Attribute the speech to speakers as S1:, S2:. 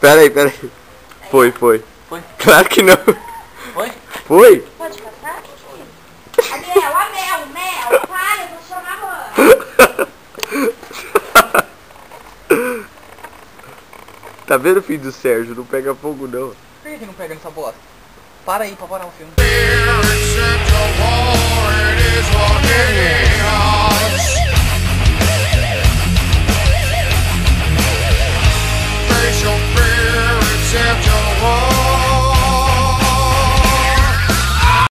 S1: Pera aí. Foi.
S2: Foi?
S1: Claro que não.
S2: Foi?
S1: Foi.
S3: Pode passar? A Mel, para, eu vou chamar a mãe.
S1: Tá vendo o filho do Sérgio? Não pega fogo não.
S2: Por que não pega nessa bosta? Para aí pra parar o filme.